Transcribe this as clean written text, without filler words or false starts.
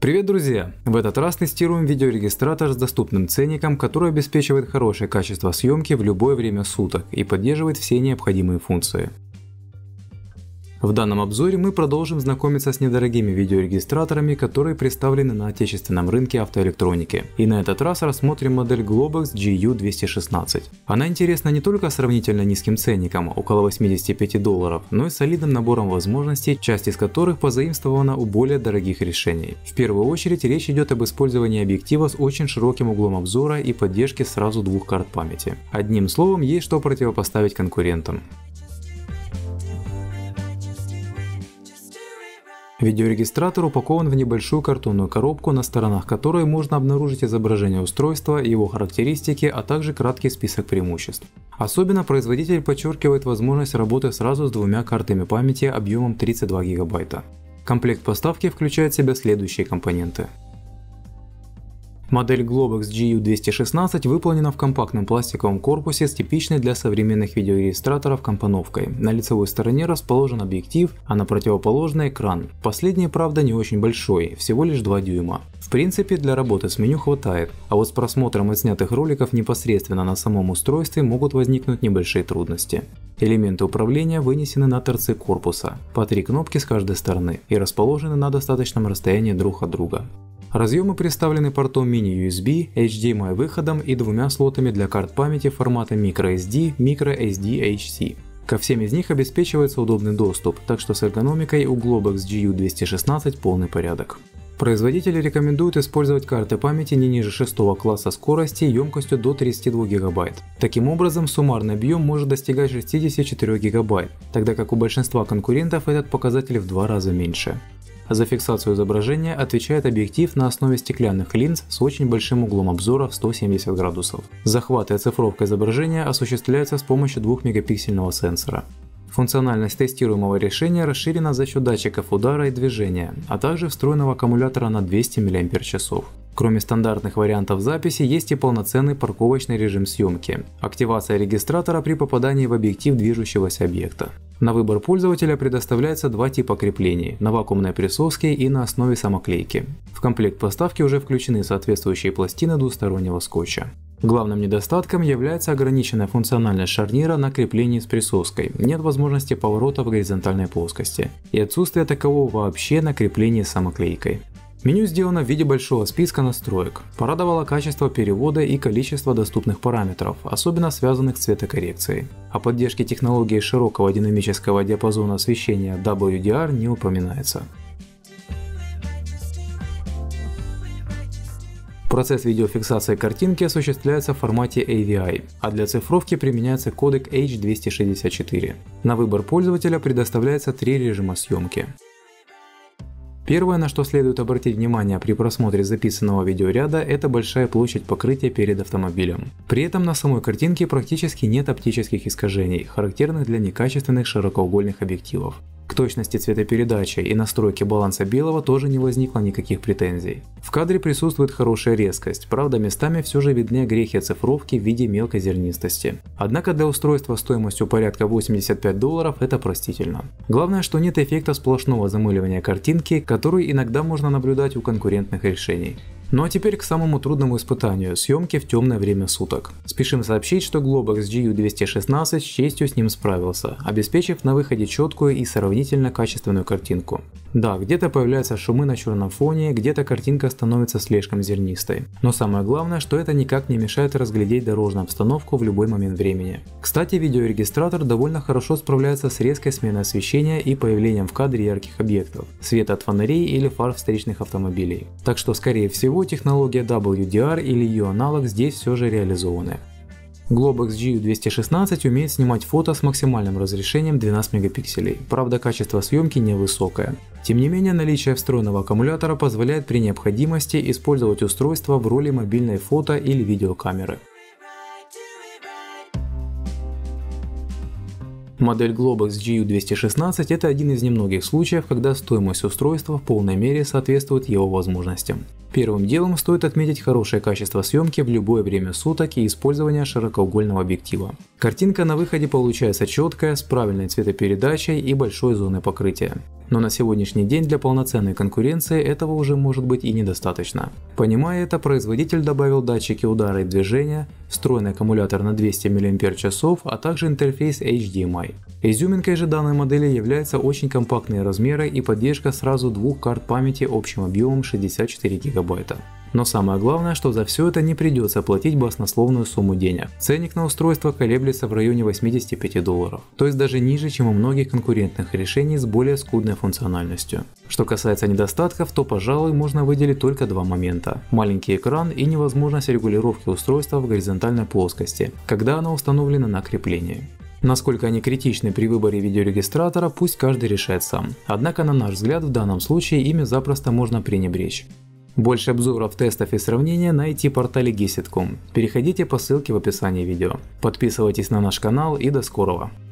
Привет, друзья! В этот раз тестируем видеорегистратор с доступным ценником, который обеспечивает хорошее качество съемки в любое время суток и поддерживает все необходимые функции. В данном обзоре мы продолжим знакомиться с недорогими видеорегистраторами, которые представлены на отечественном рынке автоэлектроники. И на этот раз рассмотрим модель Globox GU216. Она интересна не только сравнительно низким ценником, около $85, но и солидным набором возможностей, часть из которых позаимствована у более дорогих решений. В первую очередь речь идет об использовании объектива с очень широким углом обзора и поддержке сразу двух карт памяти. Одним словом, есть что противопоставить конкурентам. Видеорегистратор упакован в небольшую картонную коробку, на сторонах которой можно обнаружить изображение устройства, его характеристики, а также краткий список преимуществ. Особенно производитель подчеркивает возможность работы сразу с двумя картами памяти объемом 32 ГБ. Комплект поставки включает в себя следующие компоненты. Модель Globox GU216 выполнена в компактном пластиковом корпусе с типичной для современных видеорегистраторов компоновкой. На лицевой стороне расположен объектив, а на противоположной экран. Последний, правда, не очень большой, всего лишь 2 дюйма. В принципе, для работы с меню хватает, а вот с просмотром отснятых роликов непосредственно на самом устройстве могут возникнуть небольшие трудности. Элементы управления вынесены на торцы корпуса, по 3 кнопки с каждой стороны, и расположены на достаточном расстоянии друг от друга. Разъемы представлены портом mini-USB, HDMI выходом и двумя слотами для карт памяти формата microSD, microSD-HC. Ко всем из них обеспечивается удобный доступ, так что с эргономикой у Globox GU216 полный порядок. Производители рекомендуют использовать карты памяти не ниже 6 класса скорости емкостью до 32 ГБ. Таким образом, суммарный объем может достигать 64 ГБ, тогда как у большинства конкурентов этот показатель в 2 раза меньше. За фиксацию изображения отвечает объектив на основе стеклянных линз с очень большим углом обзора в 170 градусов. Захват и оцифровка изображения осуществляется с помощью 2-мегапиксельного сенсора. Функциональность тестируемого решения расширена за счет датчиков удара и движения, а также встроенного аккумулятора на 200 мАч. Кроме стандартных вариантов записи, есть и полноценный парковочный режим съемки. Активация регистратора при попадании в объектив движущегося объекта. На выбор пользователя предоставляется 2 типа креплений – на вакуумной присоске и на основе самоклейки. В комплект поставки уже включены соответствующие пластины двустороннего скотча. Главным недостатком является ограниченная функциональность шарнира на креплении с присоской, нет возможности поворота в горизонтальной плоскости и отсутствие такового вообще на креплении с самоклейкой. Меню сделано в виде большого списка настроек. Порадовало качество перевода и количество доступных параметров, особенно связанных с цветокоррекцией. О поддержке технологии широкого динамического диапазона освещения WDR не упоминается. Процесс видеофиксации картинки осуществляется в формате AVI, а для цифровки применяется кодек H264. На выбор пользователя предоставляется 3 режима съемки. Первое, на что следует обратить внимание при просмотре записанного видеоряда, это большая площадь покрытия перед автомобилем. При этом на самой картинке практически нет оптических искажений, характерных для некачественных широкоугольных объективов. К точности цветопередачи и настройке баланса белого тоже не возникло никаких претензий. В кадре присутствует хорошая резкость, правда местами все же видны грехи оцифровки в виде мелкой зернистости. Однако для устройства стоимостью порядка $85 это простительно. Главное, что нет эффекта сплошного замыливания картинки, который иногда можно наблюдать у конкурентных решений. Ну а теперь к самому трудному испытанию – съемки в темное время суток. Спешим сообщить, что Globox GU216 с честью с ним справился, обеспечив на выходе четкую и сравнительно качественную картинку. Да, где-то появляются шумы на черном фоне, где-то картинка становится слишком зернистой. Но самое главное, что это никак не мешает разглядеть дорожную обстановку в любой момент времени. Кстати, видеорегистратор довольно хорошо справляется с резкой сменой освещения и появлением в кадре ярких объектов, света от фонарей или фар встречных автомобилей. Так что, скорее всего, технология WDR или ее аналог здесь все же реализованы. Globox GU216 умеет снимать фото с максимальным разрешением 12 мегапикселей, правда качество съемки невысокое. Тем не менее, наличие встроенного аккумулятора позволяет при необходимости использовать устройство в роли мобильной фото или видеокамеры. Модель Globox GU216 – это один из немногих случаев, когда стоимость устройства в полной мере соответствует его возможностям. Первым делом стоит отметить хорошее качество съемки в любое время суток и использование широкоугольного объектива. Картинка на выходе получается четкая, с правильной цветопередачей и большой зоной покрытия. Но на сегодняшний день для полноценной конкуренции этого уже может быть и недостаточно. Понимая это, производитель добавил датчики удара и движения, встроенный аккумулятор на 200 мАч, а также интерфейс HDMI. Изюминкой же данной модели являются очень компактные размеры и поддержка сразу двух карт памяти общим объемом 64 гигабайта. Но самое главное, что за все это не придется платить баснословную сумму денег. Ценник на устройство колеблется в районе $85, то есть даже ниже, чем у многих конкурентных решений с более скудной функциональностью. Что касается недостатков, то, пожалуй, можно выделить только два момента: маленький экран и невозможность регулировки устройства в горизонтальной плоскости, когда оно установлено на креплении. Насколько они критичны при выборе видеорегистратора, пусть каждый решает сам. Однако, на наш взгляд, в данном случае ими запросто можно пренебречь. Больше обзоров, тестов и сравнения на IT-портале Gesit.com. Переходите по ссылке в описании видео. Подписывайтесь на наш канал и до скорого!